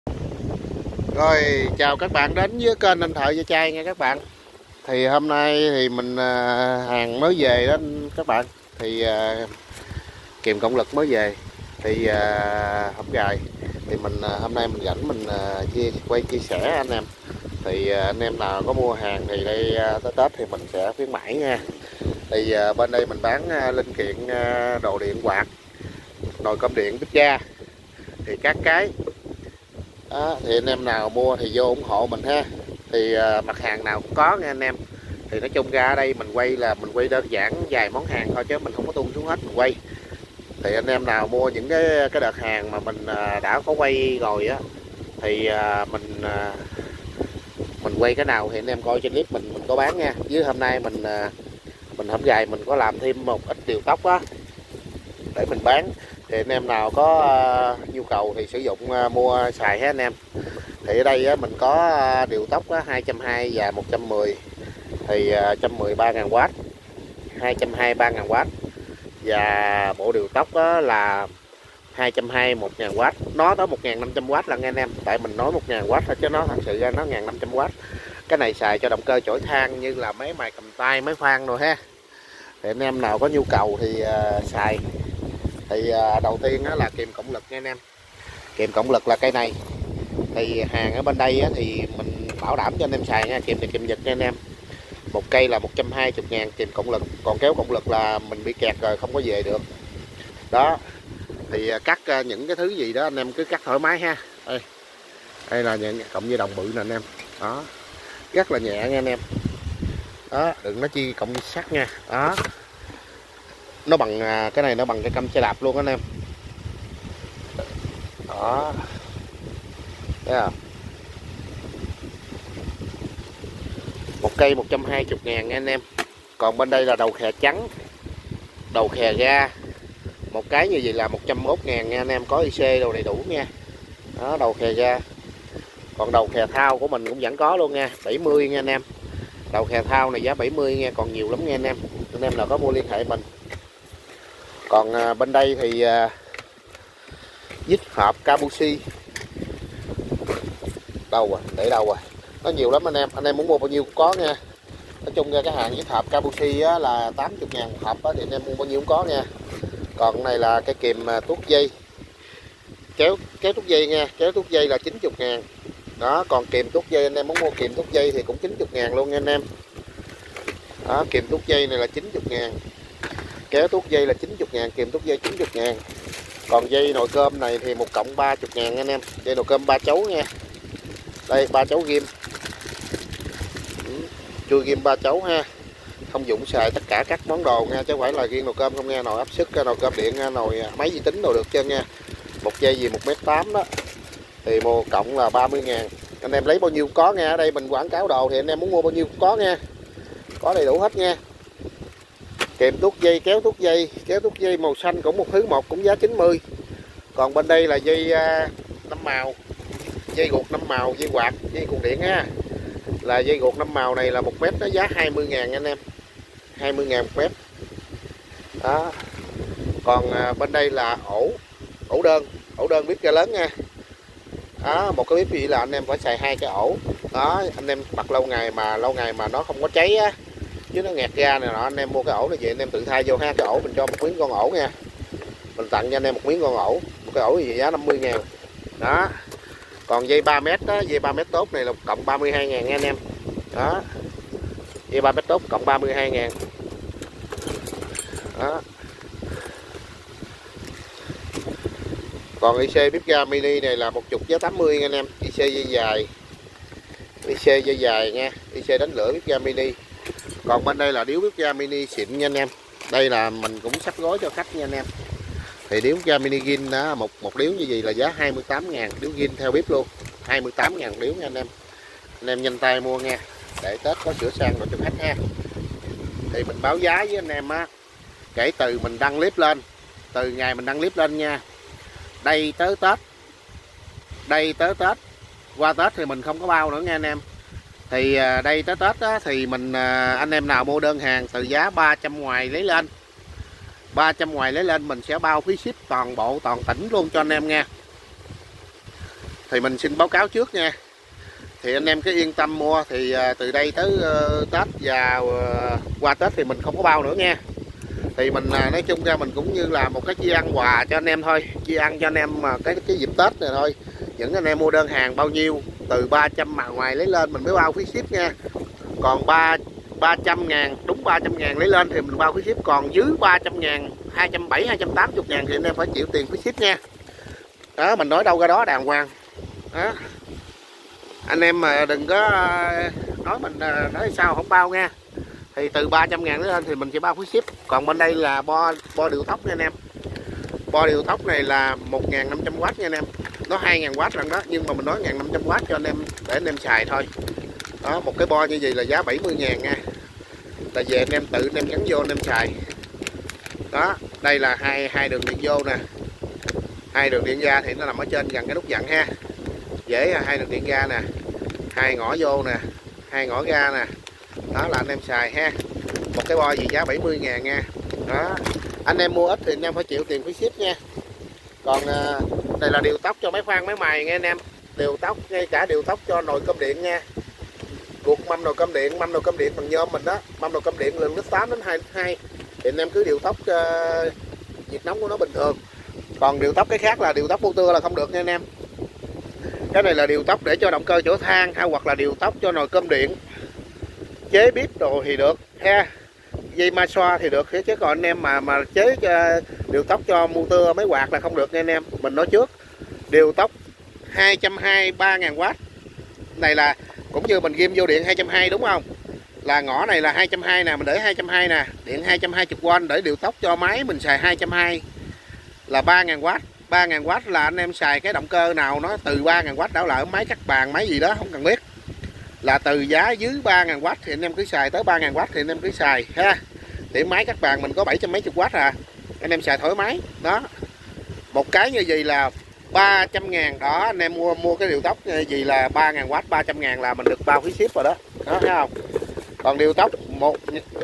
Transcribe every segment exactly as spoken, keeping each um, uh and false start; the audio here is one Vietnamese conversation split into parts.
Rồi, chào các bạn đến với kênh Anh Thợ Gia Trai nha các bạn. Thì hôm nay thì mình à, hàng mới về đó các bạn. Thì à, kìm cộng lực mới về. Thì à, hổng gài. Thì mình à, hôm nay mình rảnh mình à, chia quay chia sẻ anh em. Thì à, anh em nào có mua hàng thì đây à, tới Tết thì mình sẽ khuyến mãi nha. Thì à, bên đây mình bán à, linh kiện à, đồ điện quạt, nồi cơm điện, bếp ga. Thì các cái đó, thì anh em nào mua thì vô ủng hộ mình ha. Thì à, mặt hàng nào cũng có nha anh em. Thì nói chung ra ở đây mình quay là mình quay đơn giản vài món hàng thôi chứ mình không có tung xuống hết mình quay. Thì anh em nào mua những cái cái đợt hàng mà mình à, đã có quay rồi á thì à, mình à, mình quay cái nào thì anh em coi trên clip mình mình có bán nha. Với hôm nay mình à, mình hổng gài mình có làm thêm một ít điều tóc á để mình bán. Thì anh em nào có uh, nhu cầu thì sử dụng uh, mua xài hết anh em. Thì ở đây uh, mình có uh, điều tóc uh, hai trăm hai mươi và một trăm mười. Thì uh, một trăm mười ba ngàn oát, hai trăm hai mươi ba ngàn oát. Và bộ điều tóc uh, là hai trăm hai mươi một ngàn oát. Nó tới một ngàn năm trăm oát là nghe anh em. Tại mình nói một ngàn oát thôi chứ nó thật sự ra nó một ngàn năm trăm oát. Cái này xài cho động cơ chổi than như là mấy mài cầm tay, máy khoan rồi ha. Thì anh em nào có nhu cầu thì uh, xài. Thì đầu tiên là kìm cộng lực nha anh em. Kìm cộng lực là cây này. Thì hàng ở bên đây thì mình bảo đảm cho anh em xài nha. Kìm này kìm Nhật nha anh em. Một cây là một trăm hai mươi ngàn kìm cộng lực. Còn kéo cộng lực là mình bị kẹt rồi không có về được. Đó. Thì cắt những cái thứ gì đó anh em cứ cắt thoải mái ha. Đây, đây là những cộng dây đồng bự nè anh em. Đó. Rất là nhẹ nha anh em. Đó, đừng nói chi cộng dây sắt nha. Đó. Nó bằng cái này nó bằng cái căm xe đạp luôn anh em. Đó. Thấy không? Một cây một trăm hai mươi ngàn nha anh em. Còn bên đây là đầu khè trắng, đầu khè ga. Một cái như vậy là một trăm mốt ngàn nha anh em, có i xê đồ đầy đủ nha. Đó, đầu khè ga. Còn đầu khè thao của mình cũng vẫn có luôn nha, bảy mươi nha anh em. Đầu khè thao này giá bảy mươi nha, còn nhiều lắm nha anh em. Anh em nào có mua liên hệ mình. Còn à, bên đây thì à, dít hộp Kabushi. Đâu rồi, để đâu rồi. Nó nhiều lắm anh em, anh em muốn mua bao nhiêu cũng có nha. Nói chung ra cái hàng dít hộp Kabushi á, là tám mươi ngàn một hộp á, thì anh em mua bao nhiêu cũng có nha. Còn cái này là cái kìm tuốt dây. Kéo kéo tuốt dây nha, kéo tuốt dây là chín mươi ngàn. Đó, còn kìm tuốt dây anh em muốn mua kìm tuốt dây thì cũng chín mươi ngàn luôn nha anh em. Đó, kìm tuốt dây này là chín mươi ngàn. Kéo tuốt dây là chín mươi ngàn, kìm tuốt dây chín mươi ngàn. Còn dây nồi cơm này thì một cộng ba mươi ngàn anh em. Dây nồi cơm ba chấu nha. Đây ba chấu ghim. Chui ghim ba chấu ha. Thông dụng xài tất cả các món đồ nha, chứ không phải là riêng nồi cơm không nha, nồi áp suất, nồi cơm điện, nồi máy vi tính đồ được chưa nha. Một dây gì một mét tám đó. Thì một cộng là ba mươi ngàn. Anh em lấy bao nhiêu cũng có nha, ở đây mình quảng cáo đồ thì anh em muốn mua bao nhiêu cũng có nha. Có đầy đủ hết nha. Kèm tuốt dây, kéo tuốt dây, kéo tuốt dây màu xanh cũng một thứ một cũng giá chín mươi. Còn bên đây là dây năm màu. Dây guộc năm màu, dây quạt, dây cuộn điện ha. Là dây guộc năm màu này là một mét nó giá hai mươi ngàn anh em. hai mươi ngàn một mét. Đó. Còn à, bên đây là ổ, ổ đơn, ổ đơn bếp ga lớn nha. Đó, một cái bếp gì là anh em phải xài hai cái ổ. Đó, anh em bật lâu ngày mà lâu ngày mà nó không có cháy á, chứ nó nghẹt ga này nọ, anh em mua cái ổ này về anh em tự thay vô ha. Cái ổ mình cho một miếng con ổ nha. Mình tặng cho anh em một miếng con ổ. Một cái ổ gì giá năm mươi ngàn. Đó. Còn dây ba mét đó, dây ba mét tốt này là cộng ba mươi hai ngàn nha anh em. Đó. Dây ba mét tốt cộng ba mươi hai ngàn. Đó. Còn i xê bếp ga mini này là một chục giá tám mươi nha anh em. i xê dây dài. i xê dây dài nha. i xê đánh lửa bếp ga mini. Còn bên đây là điếu bếp ga mini xịn nha anh em. Đây là mình cũng sắp gói cho khách nha anh em. Thì điếu ga mini gin đó, một một điếu như vậy là giá hai mươi tám ngàn, điếu gin theo bếp luôn. hai mươi tám ngàn điếu nha anh em. Anh em nhanh tay mua nha, để Tết có sửa sang rồi cho khách ha. Thì mình báo giá với anh em á, kể từ mình đăng clip lên, từ ngày mình đăng clip lên nha. Đây tới Tết. Đây tới Tết. Qua Tết thì mình không có bao nữa nha anh em. Thì đây tới Tết á, thì mình anh em nào mua đơn hàng từ giá ba trăm ngoài lấy lên, ba trăm ngoài lấy lên mình sẽ bao phí ship toàn bộ toàn tỉnh luôn cho anh em nha. thì mình xin báo cáo trước nha. Thì anh em cứ yên tâm mua, thì từ đây tới Tết và qua Tết thì mình không có bao nữa nha. Thì mình nói chung ra mình cũng như là một cái chi ăn quà cho anh em thôi, chi ăn cho anh em mà cái cái dịp Tết này thôi. Những anh em mua đơn hàng bao nhiêu từ ba trăm mà ngoài lấy lên mình mới bao phí ship nha. Còn ba ba trăm ngàn, đúng ba trăm ngàn lấy lên thì mình bao phí ship, còn dưới ba trăm ngàn, hai trăm bảy mươi, hai trăm tám mươi ngàn thì anh em phải chịu tiền phí ship nha. Đó, mình nói đâu ra đó đàng hoàng. Đó. Anh em mà đừng có nói mình nói sao không bao nha. Thì từ ba trăm ngàn lấy lên thì mình chỉ bao phí ship. Còn bên đây là bo bo điều tóc nha anh em. Bo điều tóc này là một nghìn năm trăm oát nha anh em. Nó hai nghìn oát lần đó, nhưng mà mình nói một nghìn năm trăm oát cho anh em để anh em xài thôi. Đó, một cái bo như vậy là giá bảy mươi ngàn nha. Là về anh em tự anh em gắn vô anh em xài. Đó, đây là hai hai đường điện vô nè. Hai đường điện ra thì nó nằm ở trên gần cái nút dặn ha. Dễ hai đường điện ra nè. Hai ngõ vô nè, hai ngõ ra nè. Đó là anh em xài ha. Một cái bo gì giá bảy mươi ngàn nha. Đó. Anh em mua ít thì anh em phải chịu tiền phí ship nha. Còn à, đây là điều tóc cho máy khoan máy mài nghe anh em. Điều tóc, ngay cả điều tóc cho nồi cơm điện nha. Buộc mâm nồi cơm điện, mâm nồi cơm điện bằng nhôm mình đó. Mâm nồi cơm điện lượng lít tám đến hai lít hai. Thì anh em cứ điều tóc uh, nhiệt nóng của nó bình thường. Còn điều tóc cái khác là điều tóc motor là không được nha anh em. Cái này là điều tóc để cho động cơ chỗ than hay hoặc là điều tóc cho nồi cơm điện, chế bếp đồ thì được ha. Dây ma xoa thì được, chứ còn anh em mà mà chế cho điều tóc cho motor máy quạt là không được nha anh em. Mình nói trước, điều tóc hai trăm hai mươi ba nghìn oát này là cũng như mình ghim vô điện hai trăm hai mươi đúng không, là ngõ này là hai trăm hai mươi nè, mình để hai trăm hai mươi nè, điện hai trăm hai mươi oát để điều tóc cho máy mình xài hai trăm hai mươi là ba nghìn oát. Ba nghìn oát là anh em xài cái động cơ nào nó từ ba nghìn oát đảo lại, máy cắt bàn máy gì đó không cần biết, là từ giá dưới ba nghìn oát thì anh em cứ xài tới ba nghìn oát thì anh em cứ xài ha. Thì máy cắt bàn mình có bảy trăm mấy chục oát à, anh em xài thoải mái. Đó, một cái như vậy là ba trăm ngàn đó. Anh em mua mua cái điều tóc như gì là ba nghìn oát, ba trăm ngàn là mình được bao phí ship rồi đó. Đó thấy không. Còn điều tóc một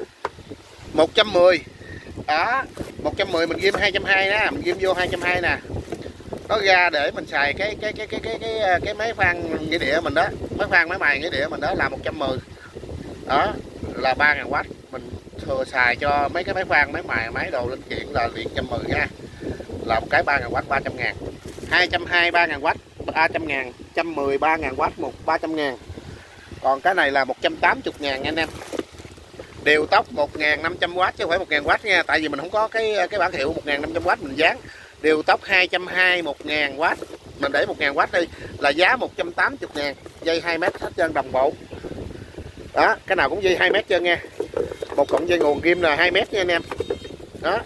một trăm mười đó, một trăm mười mình ghim hai trăm hai mươi nè, mình ghim vô hai trăm hai mươi nè. Nó ra để mình xài cái cái cái cái cái cái cái máy khoan nghĩa địa mình đó, máy khoan máy mài nghĩa địa mình đó là một trăm mười. Đó là ba nghìn oát, mình thừa xài cho mấy cái máy khoan máy mài máy đồ linh kiện là liền một trăm mười nha. Là một cái ba nghìn oát ba trăm ngàn. hai trăm hai mươi ba nghìn oát ba trăm ngàn, một trăm mười ba nghìn oát một ba trăm ngàn. Còn cái này là một trăm tám mươi ngàn nha anh em. Điều tóc một nghìn năm trăm oát chứ không phải một nghìn oát nha, tại vì mình không có cái cái bảng hiệu một nghìn năm trăm oát mình dán. Điều tóc hai trăm hai mươi một nghìn oát, mình để một nghìn oát đi là giá một trăm tám mươi ngàn. Dây hai mét hết trơn đồng bộ. Đó, cái nào cũng dây hai mét trơn nha. Một cọng dây nguồn kim là hai mét nha anh em. Đó.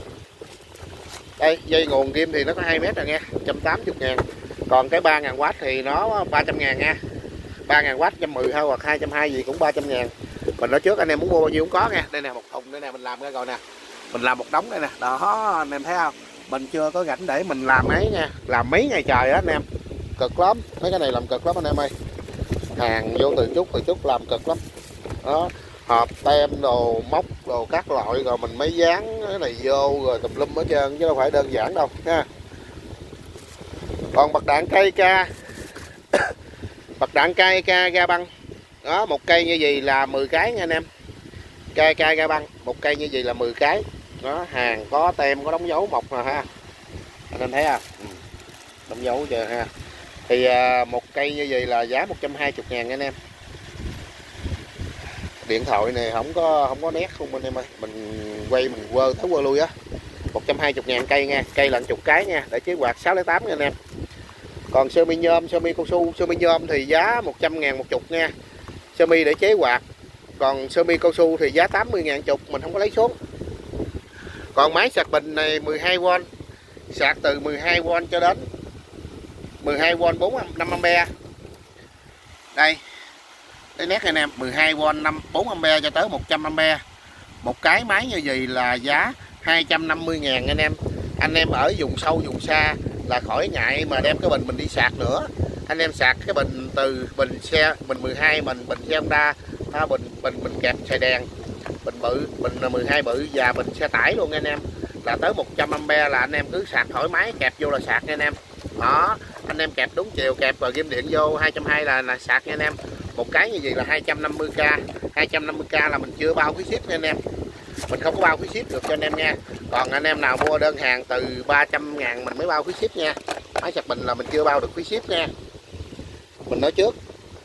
Đây, dây nguồn kim thì nó có hai mét rồi nha, một trăm tám mươi ngàn. Còn cái ba nghìn oát thì nó ba trăm ngàn nha. ba nghìn oát một trăm mười hay hoặc hai trăm hai mươi gì cũng ba trăm ngàn. Mình nói trước anh em muốn mua bao nhiêu cũng có nha. Đây nè, một thùng đây nè, mình làm ra rồi nè. Mình làm một đống đây nè. Đó, anh em thấy không? Mình chưa có rảnh để mình làm ấy nha. Làm mấy ngày trời á anh em. Cực lắm, mấy cái này làm cực lắm anh em ơi. Hàng vô từ chút từ chút làm cực lắm. Đó, hộp tem đồ móc đồ các loại rồi mình mới dán cái này vô rồi tùm lum hết trơn chứ đâu phải đơn giản đâu nha. Còn bật đạn cây ca bật đạn cây ca ga băng. Đó, một cây như vậy là mười cái nha anh em. Cây ca ga băng, một cây như vậy là mười cái. Đó, hàng có tem có đóng dấu mộc mà ha. Anh em thấy không? Ừ. Đóng dấu chưa ha. Thì à, một cây như vậy là giá một trăm hai mươi ngàn anh em. Điện thoại này không có không có nét không anh em ơi. Mình quay mình quơ tới quơ lui á. một trăm hai mươi ngàn cây nha, cây là chục cái nha, để chế quạt sáu lẻ tám nha anh em. Còn sơ mi nhôm, sơ mi cao su, sơ mi nhôm thì giá một trăm ngàn một chục nha. Sơ mi để chế quạt. Còn sơ mi cao su thì giá tám mươi ngàn chục, mình không có lấy xuống. Còn máy sạc bình này mười hai vôn, sạc từ mười hai vôn cho đến mười hai vôn bốn năm ampe. Đây. Cái nét anh em, mười hai vôn năm bốn ampe cho tới một trăm ampe. Một cái máy như vậy là giá hai trăm năm mươi ngàn anh em. Anh em ở vùng sâu vùng xa là khỏi ngại mà đem cái bình mình đi sạc nữa. Anh em sạc cái bình từ bình xe bình mười hai mình, bình xe Honda, ha, bình bình mình kẹp xài đèn, bình bự, bình mười hai bự và bình xe tải luôn anh em. Là tới một trăm ampe là anh em cứ sạc thoải mái, kẹp vô là sạc nha anh em. Đó, anh anh em kẹp đúng chiều, kẹp rồi ghim điện vô hai trăm hai mươi là là sạc nha anh em. Một cái như vậy là hai trăm năm mươi k, hai trăm năm mươi k là mình chưa bao phí ship nha anh em, mình không có bao phí ship được cho anh em nha. Còn anh em nào mua đơn hàng từ ba trăm ngàn mình mới bao phí ship nha. Máy sạc bình là mình chưa bao được phí ship nha, mình nói trước.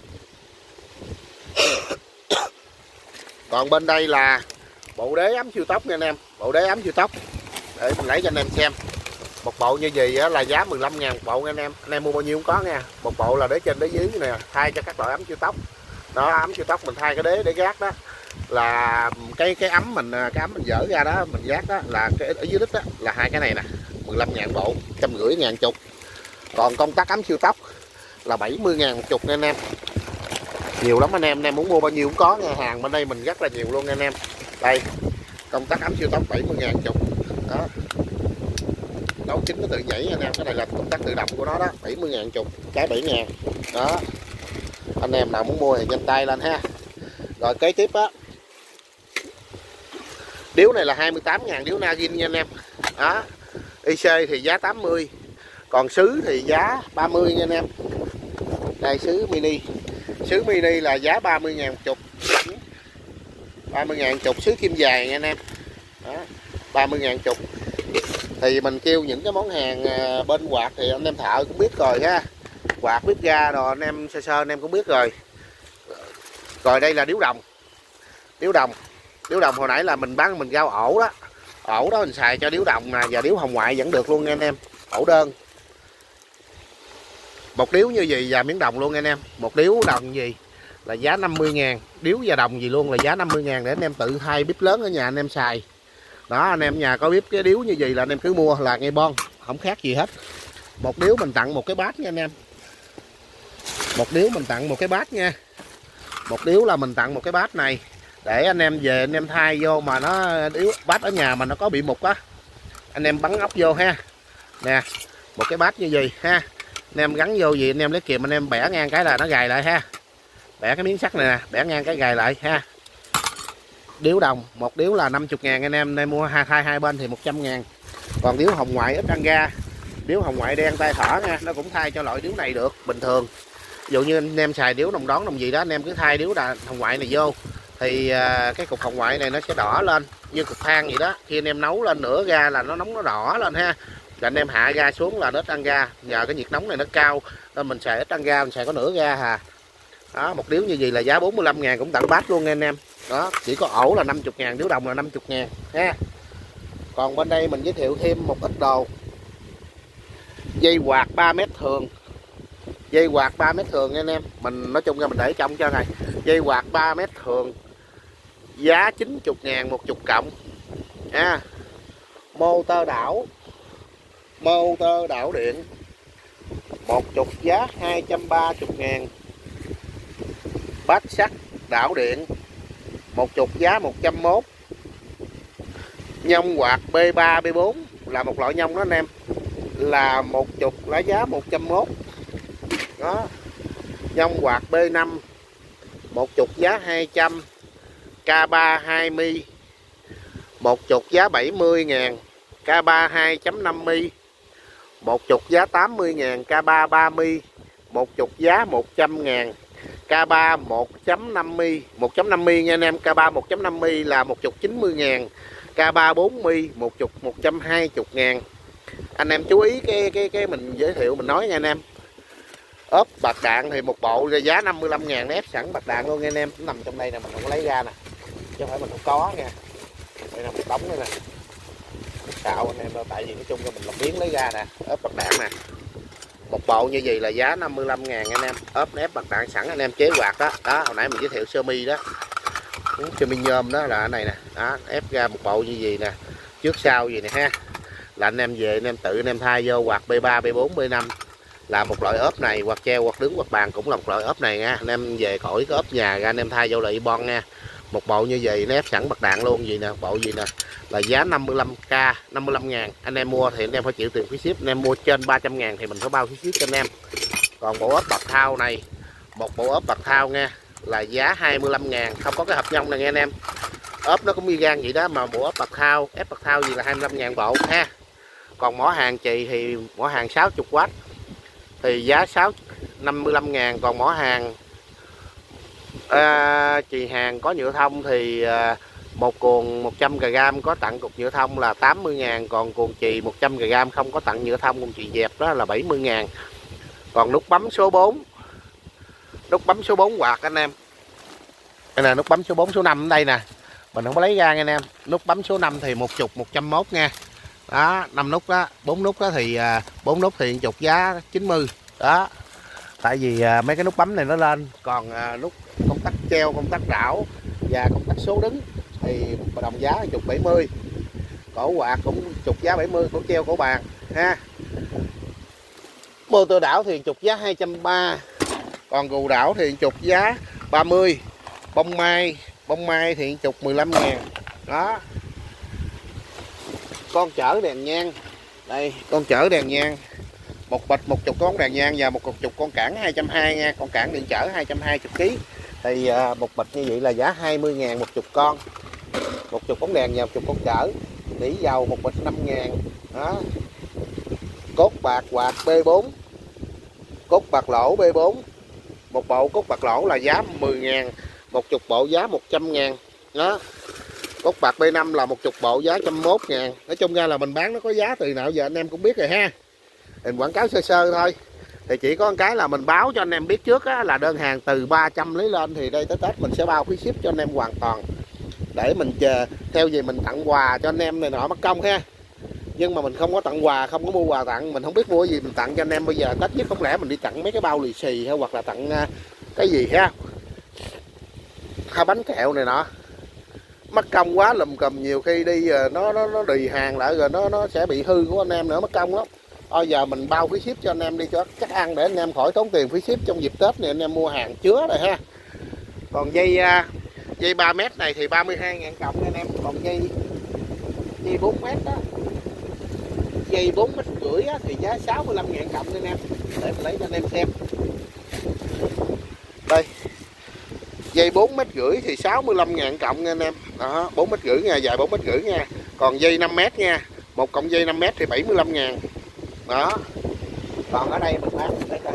Còn bên đây là bộ đế ấm siêu tốc nha anh em, bộ đế ấm siêu tốc để mình lấy cho anh em xem. Một bộ như gì á là giá mười lăm ngàn một bộ nha anh em, anh em mua bao nhiêu cũng có nha. Một bộ là đế trên đế dưới nè, thay cho các loại ấm siêu tốc. Đó, ấm siêu tốc mình thay cái đế để gác đó, là cái cái ấm mình cái ấm mình dỡ ra đó mình gác đó, là cái ở dưới đít đó là hai cái này nè, mười lăm ngàn bộ, trăm rưỡi ngàn chục. Còn công tắc ấm siêu tốc là bảy mươi ngàn một chục nha anh em. Nhiều lắm anh em, anh em muốn mua bao nhiêu cũng có nha, hàng bên đây mình rất là nhiều luôn nha anh em. Đây, công tắc ấm siêu tốc bảy mươi ngàn chục. Đó. Nấu chín nó tự nhảy anh em, cái này là công tắc tự động của nó đó, bảy mươi ngàn chục, cái bảy ngàn. Đó. Anh em nào muốn mua thì nhanh tay lên ha. Rồi kế tiếp á, điếu này là hai mươi tám ngàn điếu Nagin nha anh em. Đó. i xê thì giá tám mươi, còn sứ thì giá ba mươi nha anh em. Đây sứ mini, sứ mini là giá ba mươi ngàn một chục, ba mươi ngàn chục sứ kim dài nha anh em. Đó. ba mươi ngàn chục. Thì mình kêu những cái món hàng bên quạt thì anh em thợ cũng biết rồi ha, quạt bếp ga rồi anh em sơ sơ anh em cũng biết rồi. Rồi đây là điếu đồng, điếu đồng điếu đồng hồi nãy là mình bán mình giao ổ đó, ổ đó mình xài cho điếu đồng nè, và điếu hồng ngoại vẫn được luôn nha anh em, ổ đơn. Một điếu như gì và miếng đồng luôn nha anh em, một điếu đồng gì là giá năm mươi ngàn, điếu và đồng gì luôn là giá năm mươi ngàn để anh em tự thay bếp lớn ở nhà anh em xài. Đó, anh em nhà có bếp cái điếu như gì là anh em cứ mua là ngay bon, không khác gì hết. Một điếu mình tặng một cái bát nha anh em, một điếu mình tặng một cái bát nha, một điếu là mình tặng một cái bát này để anh em về anh em thay vô mà nó điếu bát ở nhà mà nó có bị mục á, anh em bắn ốc vô ha. Nè, một cái bát như gì ha, anh em gắn vô gì anh em lấy kìm anh em bẻ ngang cái là nó gài lại ha, bẻ cái miếng sắt này nè, bẻ ngang cái gài lại ha. Điếu đồng, một điếu là năm mươi ngàn anh em, anh em mua hai hai hai bên thì một trăm ngàn. Còn điếu hồng ngoại ít ăn ga, điếu hồng ngoại đen tay thỏ nha, nó cũng thay cho loại điếu này được bình thường. Ví dụ như anh em xài điếu đồng đón đồng gì đó anh em cứ thay điếu đà, hồng ngoại này vô thì à, cái cục hồng ngoại này nó sẽ đỏ lên như cục than vậy đó. Khi anh em nấu lên nửa ga là nó nóng nó đỏ lên ha, rồi anh em hạ ga xuống là nó ít ăn ga, nhờ cái nhiệt nóng này nó cao nên mình xài ít ăn ga, mình xài có nửa ga hà. Đó, một điếu như gì là giá bốn mươi lăm ngàn cũng tặng bát luôn nha anh em. Đó, chỉ có ổ là năm mươi ngàn, điếu đồng là năm mươi ngàn ha. Còn bên đây mình giới thiệu thêm một ít đồ. Dây quạt ba mét thường, dây quạt ba mét thường nha anh em, mình nói chung ra mình để trong cho này. Dây quạt ba mét thường giá chín mươi ngàn một chục cộng ha. Motor đảo, motor đảo điện một chục giá hai trăm ba mươi ngàn. Bát sắt đảo điện một chục giá một trăm mốt. Nhông quạt B ba B bốn là một loại nhông đó anh em, là một chục lá giá một trăm mốt. Đó. Nhông quạt B năm một chục giá hai trăm. K ba hai mươi một chục giá bảy mươi ngàn. K ba hai chấm năm mươi một chục giá tám mươi ngàn. K ba ba mươi một chục giá một trăm ngàn. K ba một chấm năm mươi một chấm năm mươi nha anh em, K ba một chấm năm mươi là một chục chín mươi ngàn. K ba bốn mươi một chục một trăm hai mươi ngàn. Anh em chú ý cái cái cái mình giới thiệu mình nói nha anh em. Ốp bạc đạn thì một bộ giá năm mươi lăm ngàn, ép sẵn bạc đạn luôn nha anh em, nó nằm trong đây nè, mình không có lấy ra nè, chứ không phải mình không có nha. Đây là một đống đây nè, cạo anh em đâu, tại vì nói chung là mình làm biến lấy ra nè, ốp bạc đạn nè. Một bộ như vậy là giá năm mươi lăm ngàn anh em, ốp ép bạc đạn sẵn anh em chế quạt đó. Đó, hồi nãy mình giới thiệu sơ mi đó, sơ mi nhôm đó là cái này nè. Đó, ép ra một bộ như vậy nè, trước sau gì nè ha, là anh em về anh em tự anh em thay vô quạt B ba B bốn B năm là một loại ốp này, quạt treo quạt đứng quạt bàn cũng là một loại ốp này nha. Anh em về khỏi cái ốp nhà ra anh em thay vô lại bon nha. Một bộ như vậy nó ép sẵn bạc đạn luôn gì nè, bộ gì nè là giá năm mươi lăm k, năm mươi lăm ngàn. Anh em mua thì anh em phải chịu tiền phí ship, anh em mua trên ba trăm ngàn thì mình phải bao phí ship cho anh em. Còn bộ ốp bạc thau này, một bộ ốp bạc thau nha, là giá hai mươi lăm ngàn, không có cái hộp nhông này nghe anh em. Ốp nó cũng y gan vậy đó, mà bộ ốp bạc thau, ép bạc thau gì là hai mươi lăm ngàn bộ ha. Còn mỏ hàng chì thì mỏ hàng sáu mươi W, thì giá sáu năm mươi lăm ngàn. Còn mỏ hàng à, chì hàng có nhựa thông thì à, một cuồng một trăm gam có tặng cục nhựa thông là tám mươi ngàn. Còn cuồng chì một trăm gam không có tặng nhựa thông, cuồng chì dẹp đó là bảy mươi ngàn. Còn nút bấm số bốn, nút bấm số bốn quạt anh em. Đây là nút bấm số bốn, số năm ở đây nè. Mình không có lấy ra nha anh em. Nút bấm số năm thì một chục một trăm mốt nha. Đó, năm nút đó, bốn nút đó thì bốn nút thì chục giá chín mươi. Đó. Tại vì à, mấy cái nút bấm này nó lên. Còn à, nút công tắc treo, công tắc đảo và công tắc số đứng thì đồng giá chục bảy mươi. Cổ quạt cũng chục giá bảy mươi, cổ treo cổ bàn ha. Motor đảo thì chục giá hai trăm ba mươi. Còn gù đảo thì chục giá ba mươi. Bông mai, bông mai thì chục mười lăm ngàn. Đó. Con chở đèn nhang. Đây, con chở đèn nhang. Một bịch một chục con đèn nhang và một chục con cản hai trăm hai mươi nha. Con cản điện chở hai trăm hai mươi ki lô gam. Thì à, một bịch như vậy là giá hai mươi ngàn một chục con. Một chục bóng đèn và một chục con chở. Đỉ dầu một bịch năm ngàn. Đó. Cốt bạc quạt B bốn. Cốt bạc lỗ B bốn. Một bộ cốt bạc lỗ là giá mười ngàn. Một chục bộ giá một trăm ngàn. Đó. Cốt bạc B năm là một chục bộ giá một trăm mốt ngàn. Nói chung ra là mình bán nó có giá từ nào giờ anh em cũng biết rồi ha. Mình quảng cáo sơ sơ thôi. Thì chỉ có một cái là mình báo cho anh em biết trước á, là đơn hàng từ ba trăm lấy lên thì đây tới Tết mình sẽ bao phí ship cho anh em hoàn toàn. Để mình chờ theo gì mình tặng quà cho anh em này nọ mất công ha. Nhưng mà mình không có tặng quà, không có mua quà tặng, mình không biết mua cái gì mình tặng cho anh em bây giờ Tết nhất. Không lẽ mình đi tặng mấy cái bao lì xì hay hoặc là tặng cái gì ha, hai bánh kẹo này nọ mất công quá lùm cùm, nhiều khi đi nó nó nó đì hàng lại rồi nó nó sẽ bị hư của anh em nữa, mất công lắm. Bây giờ mình bao phí ship cho anh em đi cho chắc ăn để anh em khỏi tốn tiền phí ship trong dịp Tết này, anh em mua hàng chứa rồi ha. Còn dây dây ba mét này thì ba mươi hai ngàn cộng anh em. Còn dây dây bốn mét đó, dây bốn mét rưỡi thì giá sáu mươi lăm ngàn cộng anh em. Để mình lấy cho anh em xem. Đây. Dây bốn mét rưỡi thì sáu mươi lăm ngàn cộng nha anh em. Đó, bốn mét rưỡi nha, dài bốn mét rưỡi nha. Còn dây năm mét nha. Một cộng dây năm mét thì bảy mươi lăm ngàn. Đó. Còn ở đây mình bán mình lấy đây.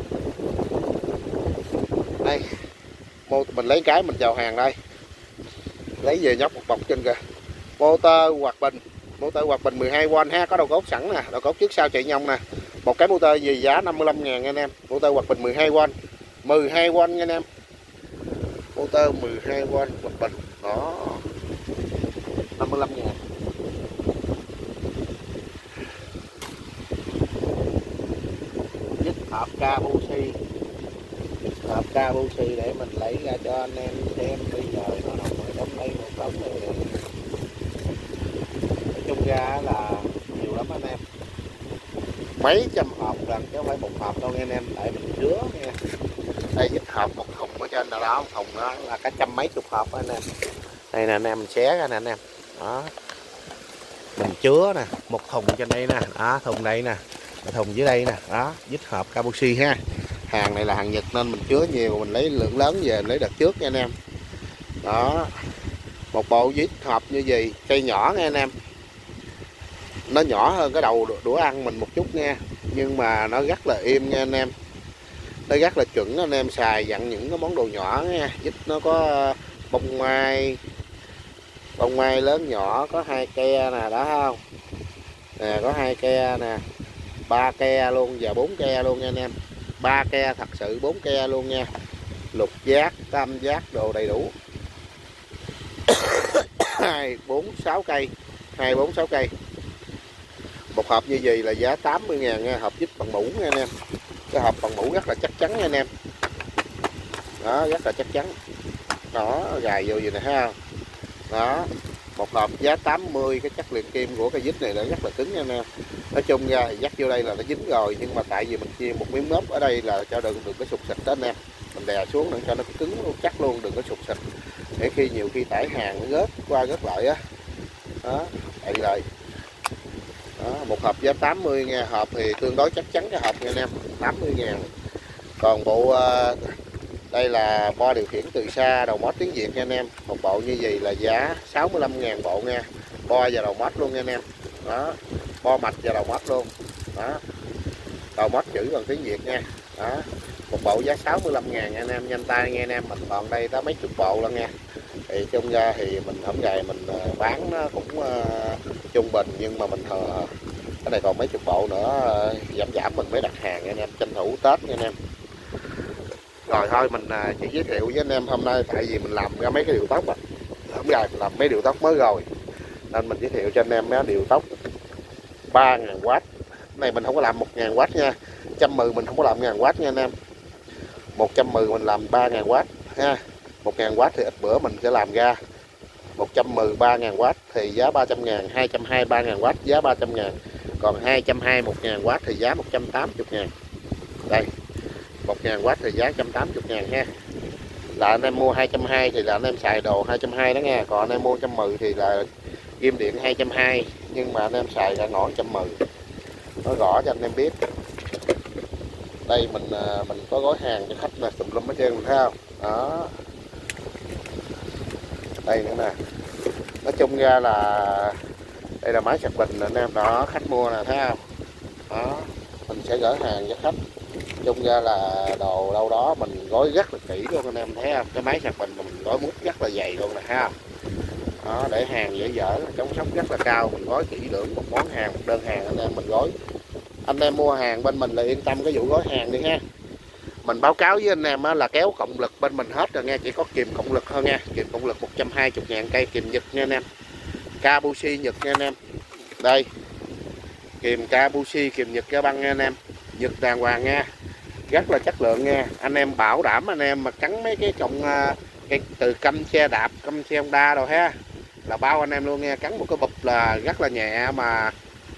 Đây. Mình lấy cái mình chào hàng đây. Lấy về nhóc một bọc trên kìa. Motor quạt bình, motor quạt bình mười hai vôn ha, có đầu cốt sẵn nè, đầu cốt trước sau chạy nhông nè. Một cái motor gì giá năm mươi lăm ngàn anh em. Motor quạt bình mười hai vôn. mười hai vôn nha anh em. Motor mười hai vôn quạt bình. Đó. năm mươi lăm ngàn. Dít hộp Kabushi. Dít hộp Kabushi để mình lấy ra cho anh em xem. Bây giờ nó nằm ở trong đây một đống này. Nói chung ra là nhiều lắm anh em. Mấy trăm hộp lần chứ không phải một hộp đâu nghe anh em. Để mình chứa nha. Đây dít hộp một thùng ở trên nào đó, một thùng đó là cả trăm mấy chục hộp anh em. Đây nè anh em, mình xé ra nè anh em. Đó. Mình chứa nè, một thùng trên đây nè, đó, thùng đây nè, thùng dưới đây nè, đó, dít hộp Kabushi ha. Hàng này là hàng Nhật nên mình chứa nhiều, mình lấy lượng lớn về lấy đợt trước nha anh em. Đó. Một bộ dít hộp như gì, cây nhỏ nha anh em. Nó nhỏ hơn cái đầu đũa ăn mình một chút nha, nhưng mà nó rất là êm nha anh em. Nó rất là chuẩn anh em xài dặn những cái món đồ nhỏ nha. Dít nó có bông mai, bông mai lớn nhỏ, có hai ke nè, đó không nè, có hai ke nè, ba ke luôn và bốn ke luôn nha anh em. Ba ke thật sự, bốn ke luôn nha. Lục giác, tam giác đồ đầy đủ. Hai bốn sáu cây, hai bốn sáu cây. Một hộp như vậy là giá tám mươi ngàn nha, hộp dít bằng mũ nha anh em. Cái hộp bằng mũ rất là chắc chắn nha anh em. Đó, rất là chắc chắn. Đó, gài vô gì nè ha. Đó, một hộp giá tám mươi. Cái chất liền kim của cái dít này là rất là cứng nha anh em. Nói chung ra thì dắt vô đây là nó dính rồi, nhưng mà tại vì mình chia một miếng mớp ở đây là cho đừng được cái sụt xịt đó anh em. Mình đè xuống để cho nó cứng luôn, chắc luôn, đừng có sụt xịt. Để khi nhiều khi tải hàng nó rớt qua rớt lại á. Đó, vậy rồi. Đó, một hộp giá tám mươi nha, hộp thì tương đối chắc chắn cái hộp nha anh em, tám mươi ngàn. Còn bộ đây là bo điều khiển từ xa đầu mót tiếng Việt nha anh em. Một bộ như vậy là giá sáu mươi lăm ngàn bộ nha. Bo và đầu mót luôn nha anh em. Đó, bo mạch và đầu mót luôn. Đó. đầu mót chữ bằng tiếng Việt nha. Đó, một bộ giá sáu mươi lăm ngàn anh em, nhanh tay nghe anh em, mình còn đây tới mấy chục bộ lận nha. Thì chung ra thì mình hôm ngày mình bán nó cũng uh, trung bình, nhưng mà mình uh, cái này còn mấy chục bộ nữa, uh, giảm giảm mình mới đặt hàng anh em, tranh thủ Tết nha anh em. Rồi thôi mình uh, chỉ giới thiệu với anh em hôm nay, tại vì mình làm ra mấy cái điều tóc á, hôm nay mình làm mấy điều tóc mới rồi nên mình giới thiệu cho anh em mấy điều tóc ba ngàn oát. Này mình không có làm một ngàn oát nha, một trăm mười mình không có làm một ngàn oát nha anh em, một trăm mười mình làm ba ngàn oát ha. Một ngàn oát thì ít bữa mình sẽ làm ra một trăm mười ba ngàn oát thì giá ba trăm ngàn, hai trăm hai mươi ba ngàn oát giá ba trăm ngàn, còn hai trăm hai mươi một ngàn oát thì giá một trăm tám mươi ngàn. Đây, một ngàn oát thì giá một trăm tám mươi ngàn ha. Là anh em mua hai trăm hai mươi thì là anh em xài đồ hai trăm hai mươi đó nha, còn anh em mua một trăm mười thì là kim điện hai trăm hai mươi nhưng mà anh em xài ra ngõ một trăm mười. Nói rõ cho anh em biết. Đây mình mình có gói hàng cho khách là tùm lum hết trơn, mình thấy không? Đó. Đây nữa nè. Nói chung ra là đây là máy sạc bình anh em, đó khách mua nè, thấy không? Đó, mình sẽ gửi hàng cho khách. Chung ra là đồ đâu đó mình gói rất là kỹ luôn anh em, thấy không? Cái máy sạc bình mình gói mút rất là dày luôn nè, thấy không? Đó, để hàng dễ dở, chống sốc rất là cao, mình gói kỹ lưỡng, một món hàng, một đơn hàng anh em mình gói. Anh em mua hàng bên mình là yên tâm cái vụ gói hàng đi ha. Mình báo cáo với anh em là kéo cộng lực bên mình hết rồi nha, chỉ có kìm cộng lực thôi nha, kìm cộng lực một trăm hai mươi ngàn cây kìm Nhật nha anh em, Kabushi Nhật nha anh em. Đây, kìm Kabushi kìm Nhật ra băng nha anh em, Nhật đàng hoàng nha, rất là chất lượng nha. Anh em bảo đảm anh em mà cắn mấy cái cọng cái từ căm xe đạp, căm xe Honda rồi ha, là bao anh em luôn nha, cắn một cái bụp là rất là nhẹ mà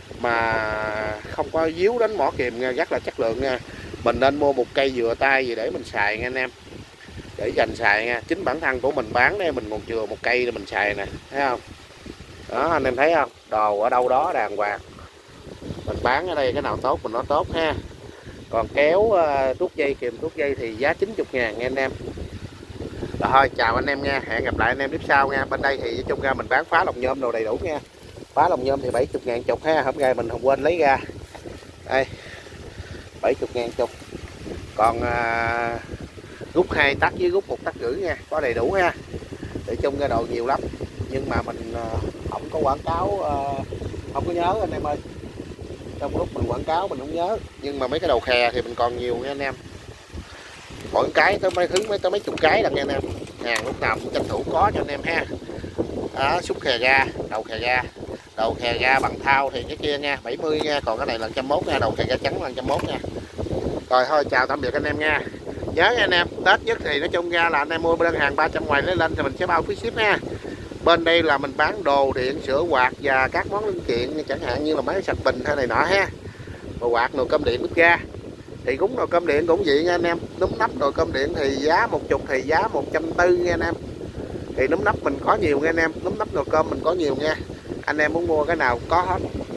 mà không có díu đến mỏ kìm nha, rất là chất lượng nha. Mình nên mua một cây dừa tay gì để mình xài nha anh em, để dành xài nha. Chính bản thân của mình bán đây mình còn chừa một cây để mình xài nè, thấy không? Đó anh em thấy không, đồ ở đâu đó đàng hoàng, mình bán ở đây cái nào tốt mình nói tốt ha. Còn kéo uh, tuốt dây kìm tuốt dây thì giá chín mươi ngàn nha anh em. Rồi thôi chào anh em nha, hẹn gặp lại anh em clip sau nha. Bên đây thì chung ra mình bán phá lồng nhôm đồ đầy đủ nha. Phá lồng nhôm thì bảy mươi ngàn chục ha, hôm nay mình không quên lấy ra. Đây, bảy mươi ngàn chục. Còn à, rút hai tắc với rút một tắc rưỡi nha, có đầy đủ ha. Để chung ra đồ nhiều lắm, nhưng mà mình à, không có quảng cáo, à, không có nhớ anh em ơi. Trong lúc mình quảng cáo mình không nhớ, nhưng mà mấy cái đầu khè thì mình còn nhiều nha anh em. Mỗi cái tới mấy thứ mấy tới mấy chục cái lần nha anh em. Hàng lúc nào cũng tranh thủ có cho anh em ha. Đó, xúc khè ga, đầu khè ga. Đầu khè ga bằng thau thì cái kia nha, bảy mươi nha, còn cái này là một trăm mốt nha, đầu khè ga trắng là một trăm mốt nha. Rồi thôi chào tạm biệt anh em nha. Nhớ nha anh em, Tết nhất thì nói chung ra là anh em mua đơn hàng ba trăm ngoài lấy lên thì mình sẽ bao phí ship nha. Bên đây là mình bán đồ điện, sữa quạt và các món linh kiện chẳng hạn như là máy sạc bình hay này nọ ha. Đồ quạt, nồi cơm điện, bếp ga. Thì cũng nồi cơm điện cũng vậy nha anh em. Núm nắp nồi cơm điện thì giá một chục thì giá một trăm tư nha anh em. Thì núm nắp mình có nhiều nha anh em, núm nắp nồi cơm mình có nhiều nha. Anh em muốn mua cái nào có hết.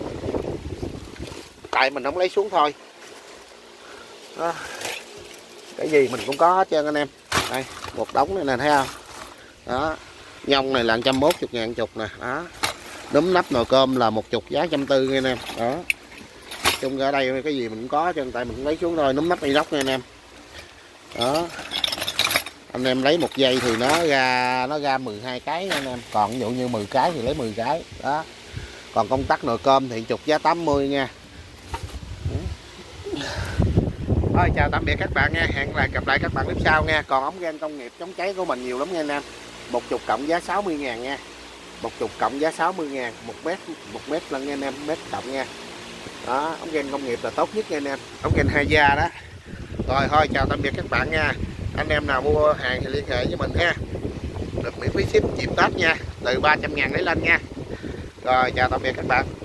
Tại mình không lấy xuống thôi. Đó. Cái gì mình cũng có hết trơn anh em. Đây, một đống này nè thấy không? Đó. Nhông này là một trăm mốt mươi ngàn chục nè. Đó. Núm nắp nồi cơm là một chục giá một trăm tư nha anh em. Đó. Chung ở đây cái gì mình cũng có trơn, tại mình cũng lấy xuống thôi, núm nắp inox nha anh em. Đó. Anh em lấy một giây thì nó ra nó ra mười hai cái nha anh em. Còn ví dụ như mười cái thì lấy mười cái. Đó. Còn công tắc nồi cơm thì chục giá tám mươi nha. Thôi chào tạm biệt các bạn nha, hẹn lại gặp lại các bạn clip sau nha. Còn ống gan công nghiệp chống cháy của mình nhiều lắm nha anh em. Một chục cộng giá sáu mươi ngàn nha. Một chục cộng giá sáu mươi ngàn, một mét, một mét lần nha anh em, mét cộng nha. Đó, ống gan công nghiệp là tốt nhất nha anh em, ống gan hai da đó. Rồi thôi chào tạm biệt các bạn nha. Anh em nào mua hàng thì liên hệ với mình ha. Được miễn phí ship dịp Tết nha, từ ba trăm ngàn lấy lên nha. Rồi chào tạm biệt các bạn.